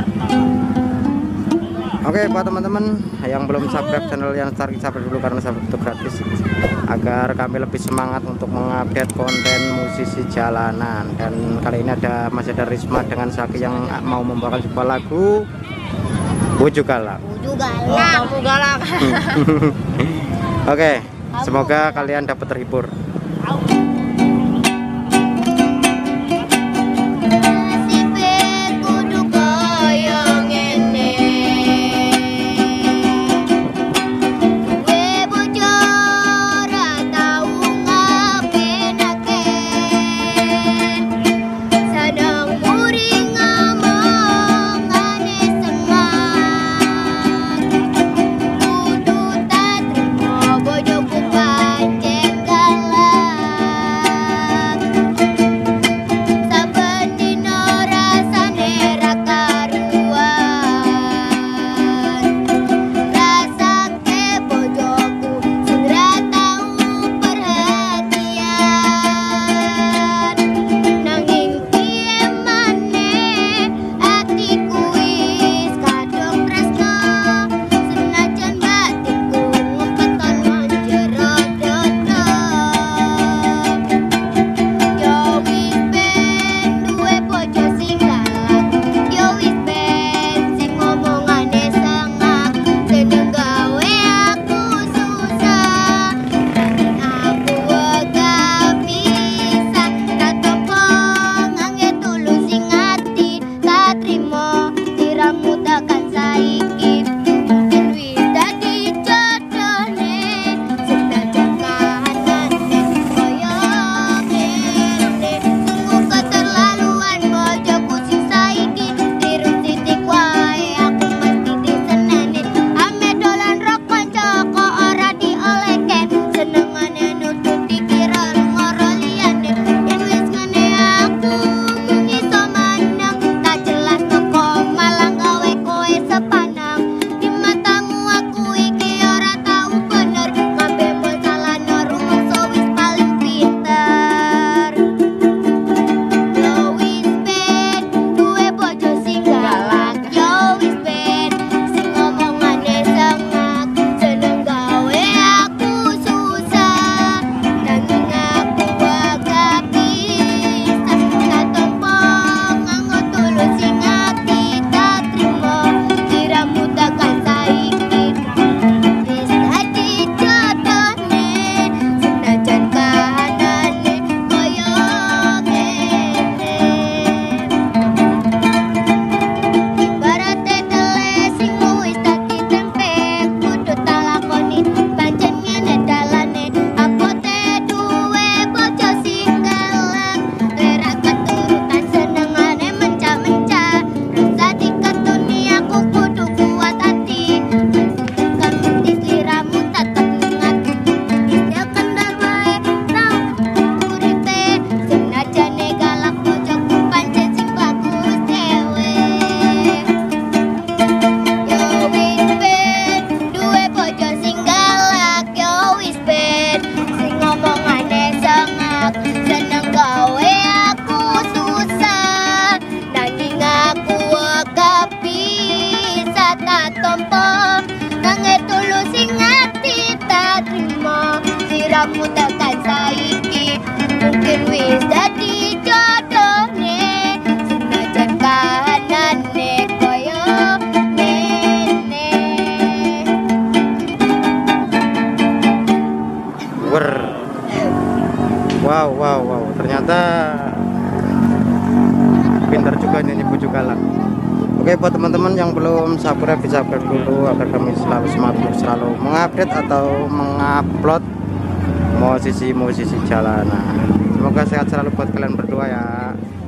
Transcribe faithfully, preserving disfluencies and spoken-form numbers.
Oke, buat teman-teman yang belum subscribe channel yang Star, subscribe dulu karena subscribe itu gratis agar kami lebih semangat untuk mengupdate konten musisi jalanan. Dan kali ini ada masih ada Risma dengan Saki yang mau membawakan sebuah lagu Bujuk Galak. Bujuk Galak. Kamu galak. Oke, semoga kalian dapat terhibur. Kamu tekan saiki mungkin wis dadi jodohne senajan kahanane koyo ngene. Wer. Wow, wow, wow. Ternyata pintar juga nyanyi Bujuk Galak. Oke, buat teman-teman yang belum subscribe, bisa subscribe dulu agar kami selalu semangat selalu mengupdate atau mengupload musisi-musisi jalanan. Semoga sehat selalu buat kalian berdua ya.